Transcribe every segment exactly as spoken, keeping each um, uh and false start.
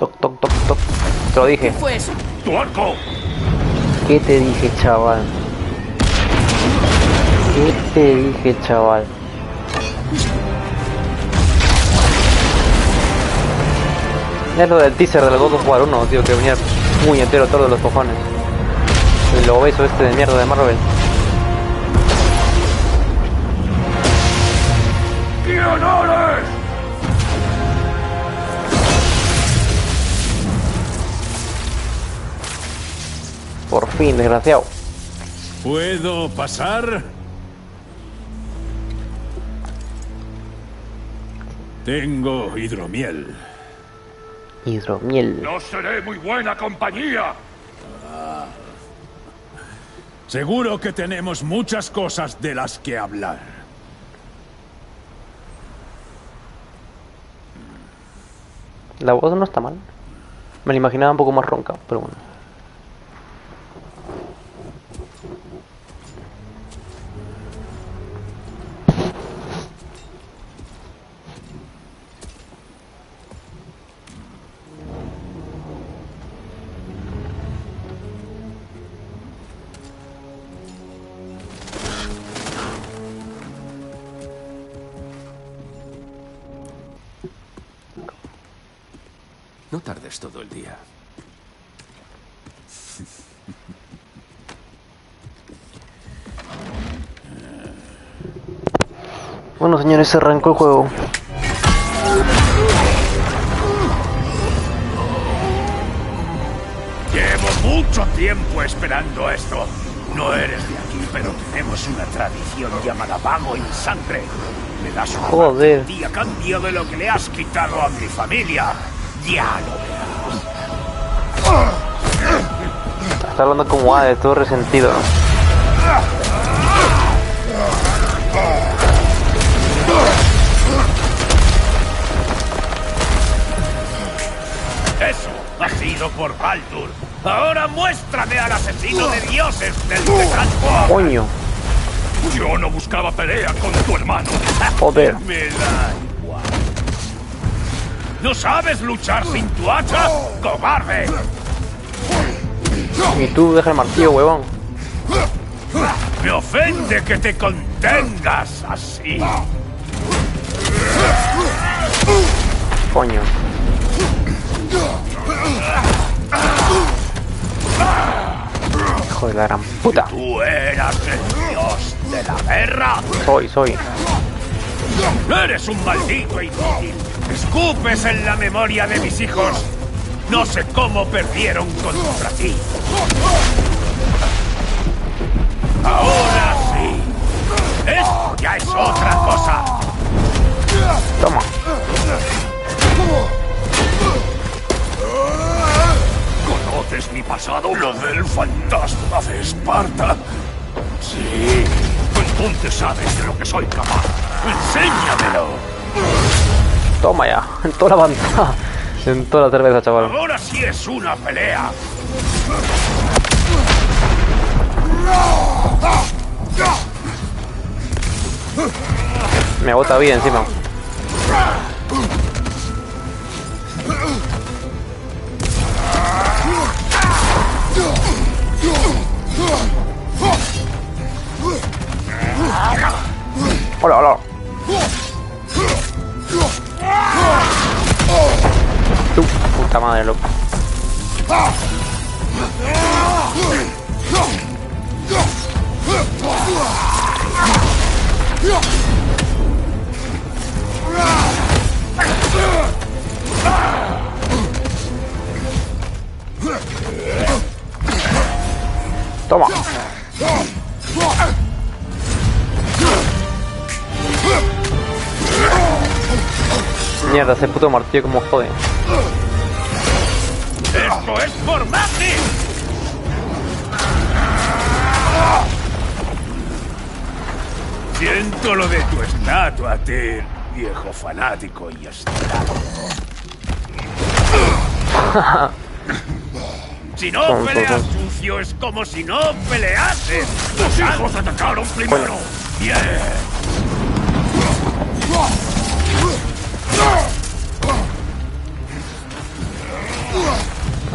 Toc, toc, toc, toc. Te lo dije. ¿Qué fue eso? ¡Tu arco! ¿Qué te dije, chaval? ¿Qué te dije, chaval? Es lo del teaser del God of War uno, tío, que venía muy entero todo de los cojones. El obeso este de mierda de Marvel. ¡Qué honores! Por fin, desgraciado. ¿Puedo pasar? Tengo hidromiel. Hidromiel. No seré muy buena compañía. Ah. Seguro que tenemos muchas cosas de las que hablar. La voz no está mal. Me la imaginaba un poco más ronca, pero bueno. No tardes todo el día. Bueno, señores, se arrancó el juego. Llevo mucho tiempo esperando esto. No eres de aquí, pero tenemos una tradición llamada pago en sangre. Me das un Joder. día a cambio de lo que le has quitado a mi familia. Ya lo verás. Está hablando como A, de todo resentido. Eso ha sido por Baldur. Ahora muéstrame al asesino de dioses del Tecalco. Coño. Yo no buscaba pelea con tu hermano. Joder. Me da igual. ¿No sabes luchar sin tu hacha? ¡Cobarde! Y tú deja el martillo, huevón. Me ofende que te contengas así. Coño. Hijo de la gran puta. ¿Tú eras el dios de la guerra? Soy, soy. ¡Eres un maldito inútil! ¡Escupes en la memoria de mis hijos! No sé cómo perdieron contra ti. Ahora sí. Esto ya es otra cosa. Toma. ¿Conoces mi pasado? ¿Lo del fantasma de Esparta? Sí. Entonces sabes de lo que soy capaz. ¡Enséñamelo! Toma ya. En toda la banda. En toda la cerveza, chaval. Ahora sí es una pelea. Me bota bien encima. Hola, hola. Tu puta madre, loco. Toma. Mierda, ese puto martillo como jode. ¡Esto es por Magni! Siento lo de tu estatua, Tyr, viejo fanático y estirado. Si no Tonto, peleas tonto. sucio, es como si no peleases. ¡Tus hijos atacaron primero! ¡Bien!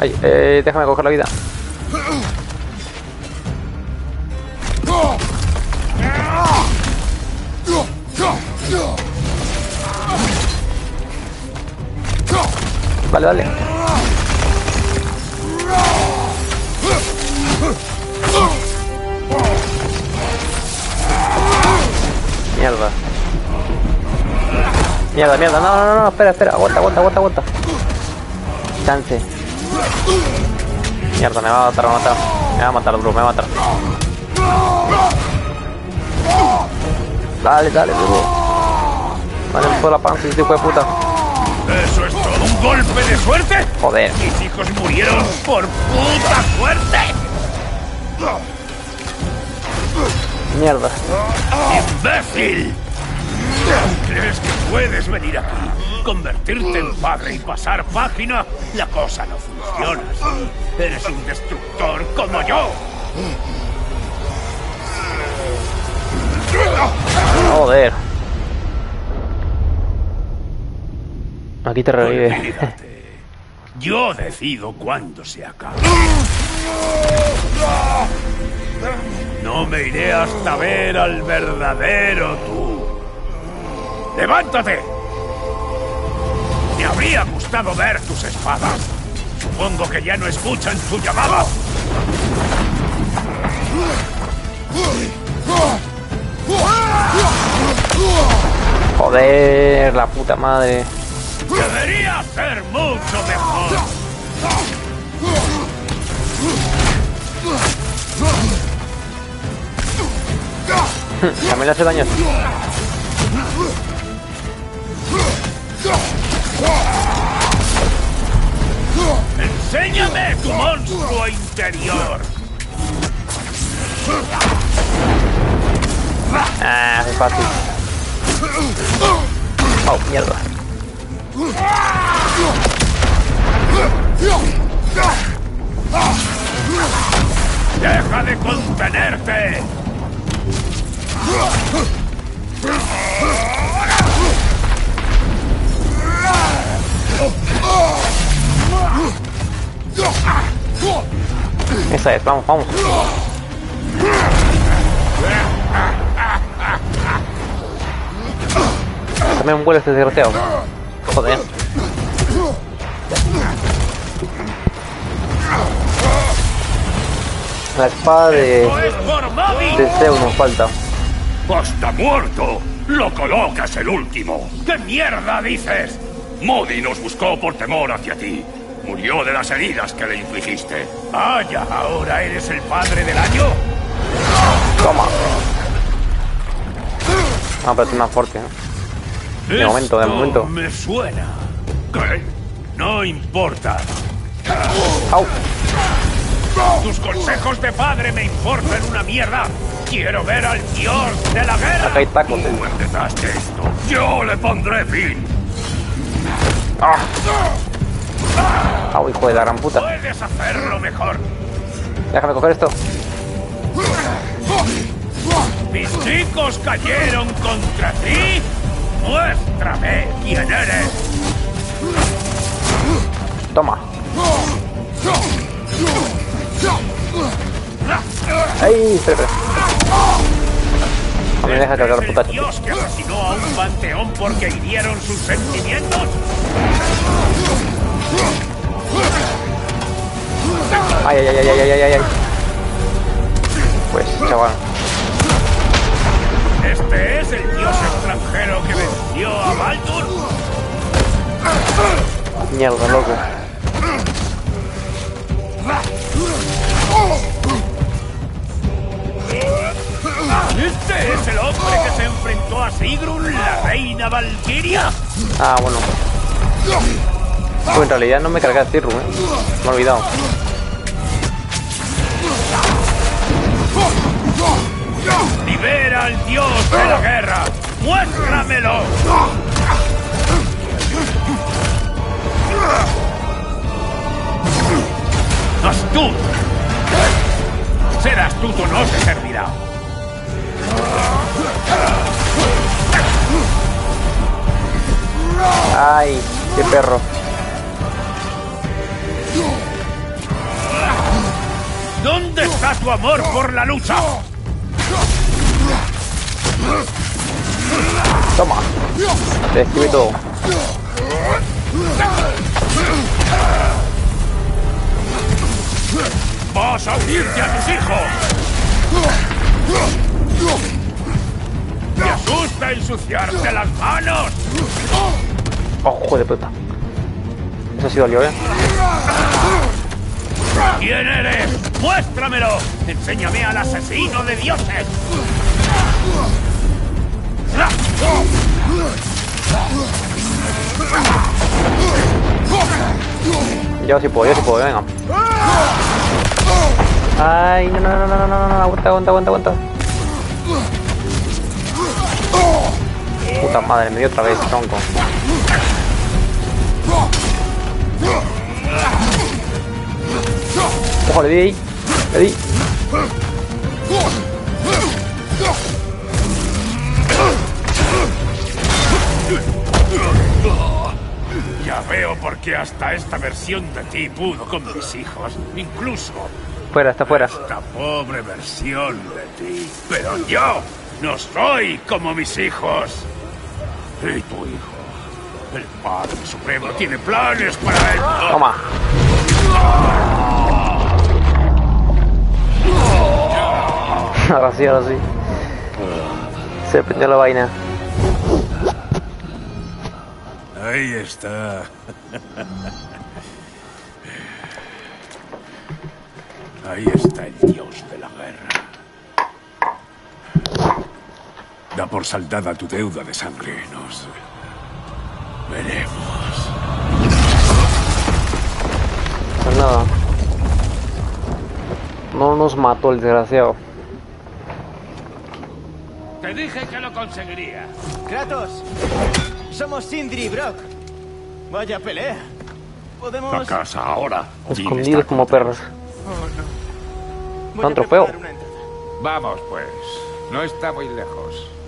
Ay, eh, déjame coger la vida. Vale, vale. Mierda. Mierda, mierda. No, no, no, no. Espera, espera. Aguanta, aguanta, aguanta, aguanta. Chance. Mierda, me va a matar, me va a matar. Me va a matar, bro, me va a matar. Dale, dale, bro. Vale, por la panza, hijo de puta. ¿Eso es todo un golpe de suerte? Joder. Mis hijos murieron por puta suerte. Mierda. ¡Imbécil! ¿Crees que puedes venir aquí, convertirte en padre y pasar página? La cosa no funciona así. Eres un destructor como yo. Joder. Aquí te revive. Olvídate. Yo decido cuándo se acaba. No me iré hasta ver al verdadero tú. ¡Levántate! Me habría gustado ver tus espadas. Supongo que ya no escuchan tu llamado. Joder, la puta madre. Debería ser mucho mejor. También le hace daño. ¡Enséñame tu monstruo interior! Ah, es fácil. Oh, mierda. ¡Deja de contenerte! Esa es, vamos, vamos. También vuelve este desgraciado. Joder. La espada de, de Zeus nos falta. ¡Hasta muerto! ¡Lo colocas el último! ¿Qué mierda dices? Modi nos buscó por temor hacia ti. Murió de las heridas que le infligiste. ¡Vaya! ¿Ahora eres el padre del año? Toma. Ah, pero es más fuerte, ¿no? De Esto momento, de momento. me suena. ¿Qué? No importa. ¡Au! Tus consejos de padre me importan una mierda. Quiero ver al dios de la guerra. Acá hay tacos. Tú empezaste esto. Yo le pondré fin. ¡Ah! ¡Au, hijo de la gran puta! Puedes hacerlo mejor. Déjame coger esto. Mis chicos cayeron contra ti. Muéstrame quién eres. Toma. ¡Ay! Espera, espera. No me deja cargar la puta. ¿Es el dios que asesinó a un panteón porque hirieron sus sentimientos? Ay, ay, ay, ay, ay, ay, ay, ay. Pues, chaval. ¿Este es el dios extranjero que venció a Baldur? Mierda, loco. ¿Este es el hombre que se enfrentó a Sigrun, la reina Valkyria? Ah, bueno. Pues en realidad no me cargué a Sigrun, eh. Me he olvidado. ¡Libera al dios de la guerra! ¡Muéstramelo! ¡Astuto! Ser astuto no te servirá. Ay, qué perro. ¿Dónde está tu amor por la lucha? Toma. Te escribí todo. ¡Vas a unirte a tus hijos! ¡Te asusta ensuciarte las manos! Ojo de puta. Eso sí dolió, ¿eh? ¿Quién eres? ¡Muéstramelo! ¡Enséñame al asesino de dioses! Yo sí puedo, yo sí puedo, venga. Ay, no, no, no, no, no, no, no, aguanta, aguanta, aguanta, aguanta. Puta madre, me dio otra vez, tronco. Ojo, le di ahí, le di. Ya veo por qué hasta esta versión de ti pudo con mis hijos. Incluso Fuera, está fuera. esta pobre versión de ti. Pero yo no soy como mis hijos. Y tu hijo, el Padre Supremo, tiene planes para él. Toma. Ahora sí, ahora sí. Se prendió la vaina. Ahí está. Ahí está el dios de la guerra. Da por saldada tu deuda de sangre. Nos veremos. Pues nada. No nos mató el desgraciado. Te dije que lo conseguiría. Kratos, somos Sindri y Brock. Vaya pelea. Podemos... A casa ahora. Escondidos como perros. Oh, no. Voy ¿Un a trofeo? preparar una entrada. Vamos, pues. No está muy lejos.